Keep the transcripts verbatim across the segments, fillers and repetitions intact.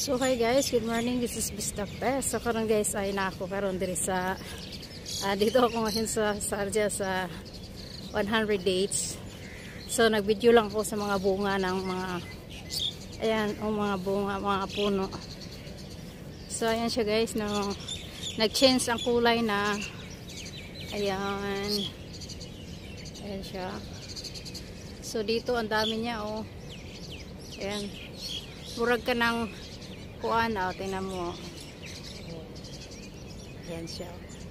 So hi guys, good morning. This is Mister Pes. So karon guys ay na ako karon diri sa uh, dito ako ngayon sa Sarja sa one hundred dates. So nag-video lang ako sa mga bunga ng mga ayan, o oh, mga bunga, mga puno. So ayan siya guys, no, nag-change ang kulay na. Ayan. Ayan siya. So dito ang dami niya oh. Ayan. Murag ka ng kuan, oh, tingnan mo. Ayan siya.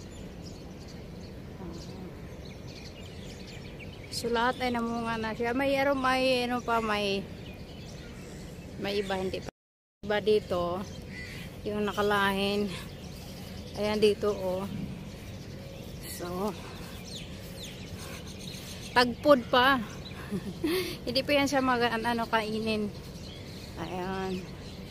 So lahat ay namunga na siya. May ano, may ano pa, may may iba, hindi pa. Iba dito, yung nakalahin. Ayan dito, oh. So, tagpod pa. Hindi pa yan siya mag, ano, kainin. Ayan.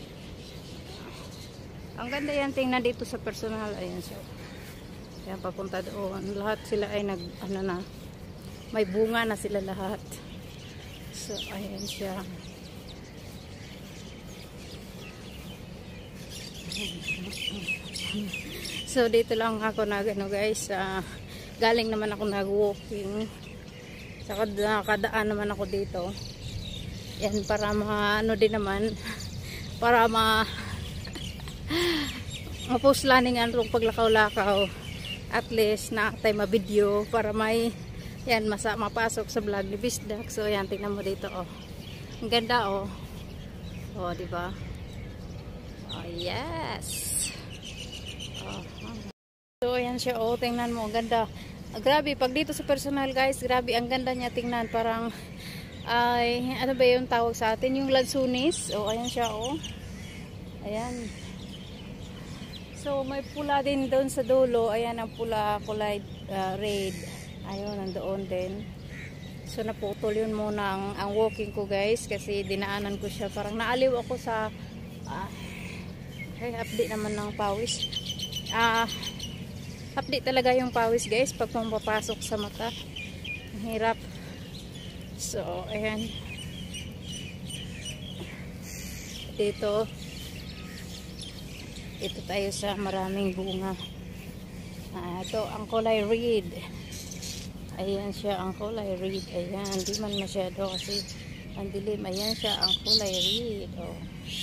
Ang ganda yan, tingnan dito sa personal. Ayan siya. Ayan, papunta doon. Lahat sila ay nag, ano na, may bunga na sila lahat. So, ayan siya. So, dito lang ako nag, ano guys, uh, galing naman ako nag-walking. Saka nakadaan naman ako dito. Yan, para ma, ano din naman, para ma, ma-post laning anong paglakaw-lakaw. At least, na tayo ma-video para may, yan, masa, mapasok sa vlog ni Bisdak. So, yan, tingnan mo dito, oh. Ang ganda, oh. Oh, diba? Oh, yes. Oh. So, ayan siya, oh. Tingnan mo, ang ganda. Ah, grabe, pag dito sa personal, guys, grabe, ang ganda niya tingnan. Parang, ay, ano ba yung tawag sa atin? Yung lansunis. Oh, ayan siya, oh. Ayan. So, may pula din doon sa dulo. Ayan ang pula, kulay uh, red. Ayun, nandoon din. So, naputol yun muna ang, ang walking ko, guys. Kasi dinaanan ko siya. Parang naaliw ako sa uh, ay, update naman ng pawis. Ah, uh, update talaga yung pawis, guys. Pag pumapasok sa mata. Ang hirap. So, ayan. Dito. Ito tayo sa maraming bunga. Ah, ito ang kulay red. Ayan siya ang kulay red. Ayan, di man masyado kasi ang dilim. Ayan siya ang kulay red. Oh.